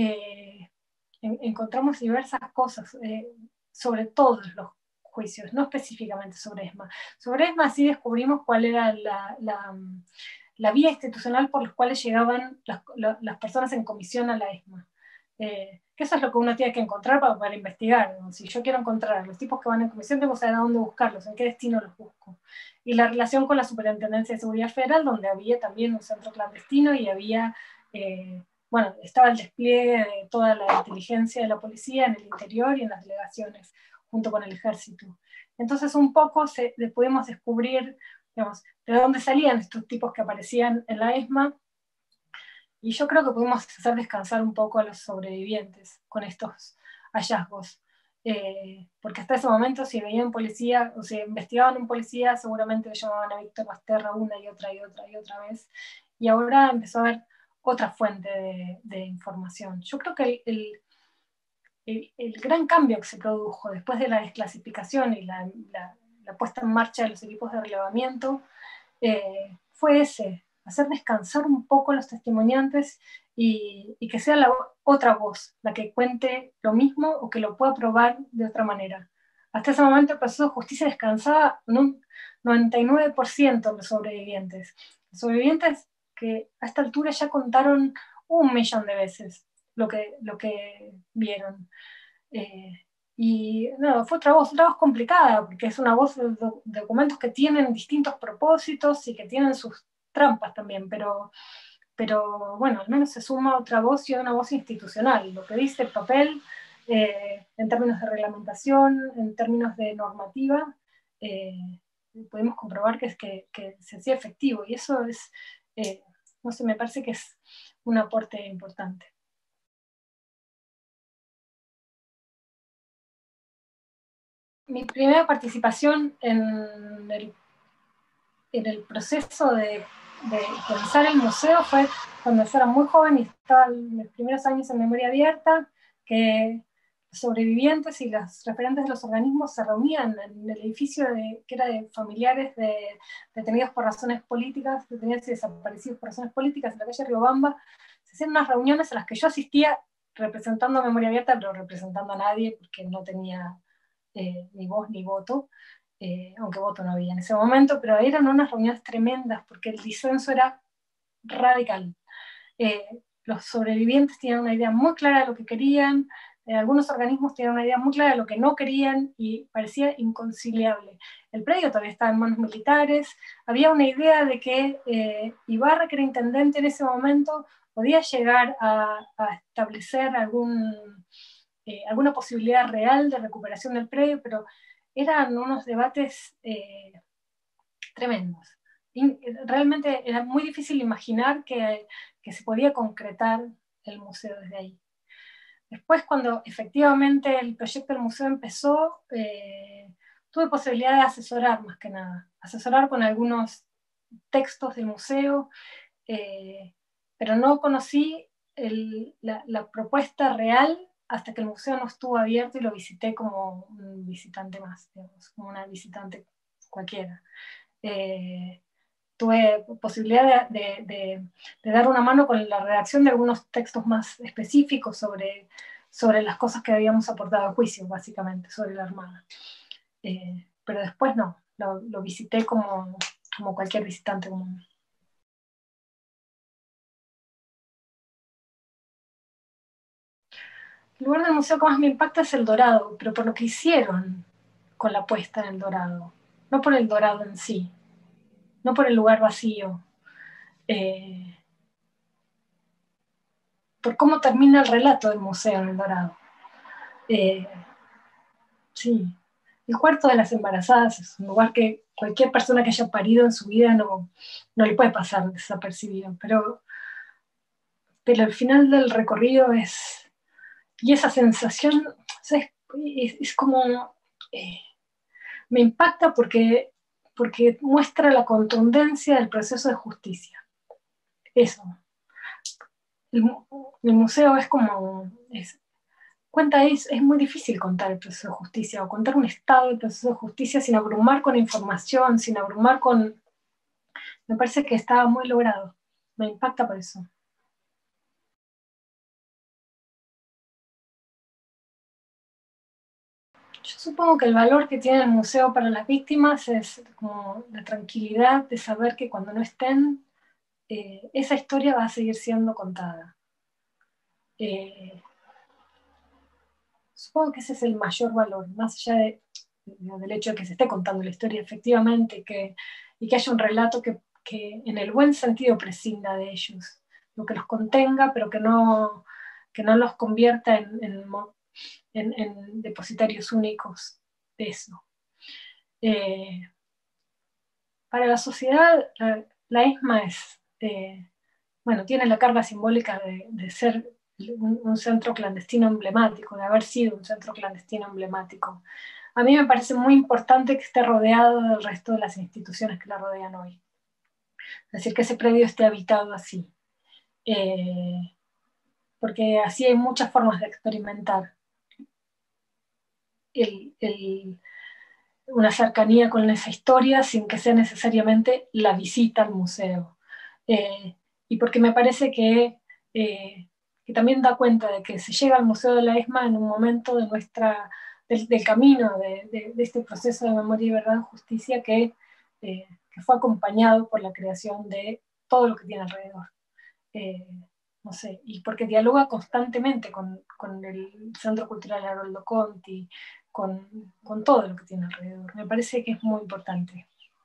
diversas cosas sobre todos los juicios, no específicamente sobre ESMA. Sobre ESMA sí descubrimos cuál era la vía institucional por la cual llegaban las personas en comisión a la ESMA. Que eso es lo que uno tiene que encontrar para investigar, ¿no? Si yo quiero encontrar a los tipos que van en comisión, tengo que saber a dónde buscarlos, en qué destino los busco. Y la relación con la Superintendencia de Seguridad Federal, donde había también un centro clandestino y había, estaba el despliegue de toda la inteligencia de la policía en el interior y en las delegaciones, junto con el ejército. Entonces un poco pudimos descubrir, digamos, de dónde salían estos tipos que aparecían en la ESMA. Y yo creo que pudimos hacer descansar un poco a los sobrevivientes con estos hallazgos. Porque hasta ese momento, si veían policía, o si investigaban un policía, seguramente llamaban a Víctor Basterra una y otra vez. Y ahora empezó a haber otra fuente de información. Yo creo que el gran cambio que se produjo después de la desclasificación y la puesta en marcha de los equipos de relevamiento fue ese, hacer descansar un poco a los testimoniantes y que sea la otra voz la que cuente lo mismo o que lo pueda probar de otra manera. Hasta ese momento el proceso de justicia descansaba en un 99% de los sobrevivientes. Los sobrevivientes que a esta altura ya contaron 1.000.000 de veces lo que vieron. Y no, fue otra voz complicada, porque es una voz de documentos que tienen distintos propósitos y que tienen sus trampas también, pero bueno, al menos se suma otra voz y una voz institucional, lo que dice el papel en términos de reglamentación, en términos de normativa, pudimos comprobar que se hacía efectivo, y eso es, no sé, me parece que es un aporte importante. Mi primera participación en el proceso de pensar el museo fue cuando yo era muy joven y estaba en mis primeros años en Memoria Abierta, que los sobrevivientes y los referentes de los organismos se reunían en el edificio que era de familiares de detenidos por razones políticas, detenidos y desaparecidos por razones políticas en la calle Riobamba. Se hacían unas reuniones a las que yo asistía representando a Memoria Abierta, pero representando a nadie porque no tenía ni voz ni voto. Aunque voto no había en ese momento, pero eran unas reuniones tremendas porque el disenso era radical. Los sobrevivientes tenían una idea muy clara de lo que querían, algunos organismos tenían una idea muy clara de lo que no querían y parecía inconciliable. El predio todavía estaba en manos militares, había una idea de que Ibarra, que era intendente en ese momento, podía llegar a establecer algún alguna posibilidad real de recuperación del predio, pero eran unos debates tremendos. Realmente era muy difícil imaginar que se podía concretar el museo desde ahí. Después, cuando efectivamente el proyecto del museo empezó, tuve posibilidad de asesorar más que nada, asesorar con algunos textos del museo, pero no conocí la propuesta real hasta que el museo no estuvo abierto y lo visité como un visitante más, digamos, como una visitante cualquiera. Tuve posibilidad de dar una mano con la redacción de algunos textos más específicos sobre las cosas que habíamos aportado al juicio, básicamente, sobre la Armada. Pero después no, lo visité como cualquier visitante común. El lugar del museo que más me impacta es el Dorado, pero por lo que hicieron con la puesta en el Dorado, no por el Dorado en sí, no por el lugar vacío, por cómo termina el relato del museo en el Dorado. Sí, el cuarto de las embarazadas es un lugar que cualquier persona que haya parido en su vida no le puede pasar desapercibido, pero al final del recorrido y esa sensación, o sea, es como, me impacta porque muestra la contundencia del proceso de justicia. Eso. El museo es como, es muy difícil contar el proceso de justicia, o contar un estado del proceso de justicia sin abrumar con información, sin abrumar con... Me parece que estaba muy logrado. Me impacta por eso. Yo supongo que el valor que tiene el museo para las víctimas es como la tranquilidad de saber que cuando no estén, esa historia va a seguir siendo contada. Supongo que ese es el mayor valor, más allá del hecho de que se esté contando la historia efectivamente, y que haya un relato que en el buen sentido prescinda de ellos, lo que los contenga, pero que no los convierta en depositarios únicos de eso. Para la sociedad, la ESMA tiene la carga simbólica de ser un centro clandestino emblemático, de haber sido un centro clandestino emblemático. A mí me parece muy importante que esté rodeado del resto de las instituciones que la rodean hoy. Es decir, que ese predio esté habitado así. Porque así hay muchas formas de experimentar una cercanía con esa historia sin que sea necesariamente la visita al museo. Y porque me parece que también da cuenta de que se llega al Museo de la ESMA en un momento del camino de este proceso de memoria y verdad y justicia que fue acompañado por la creación de todo lo que tiene alrededor. No sé, y porque dialoga constantemente con el Centro Cultural Haroldo Conti, con todo lo que tiene alrededor. Me parece que es muy importante.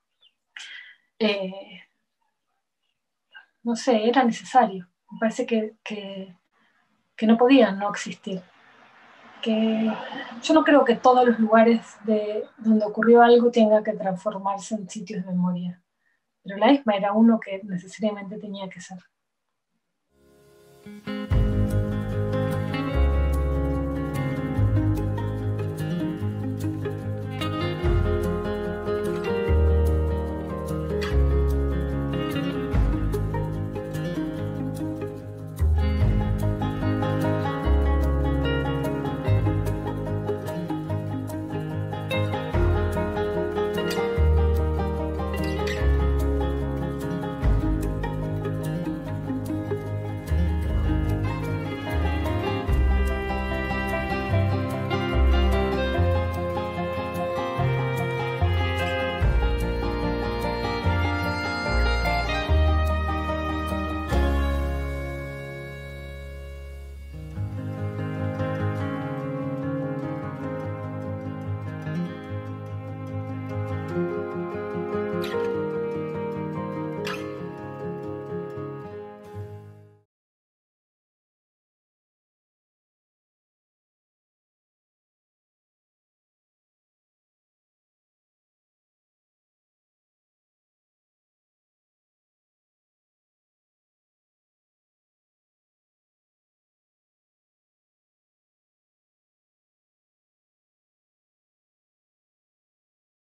No sé, era necesario. Me parece que no podían no existir. Yo no creo que todos los lugares donde ocurrió algo tengan que transformarse en sitios de memoria, pero la ESMA era uno que necesariamente tenía que ser.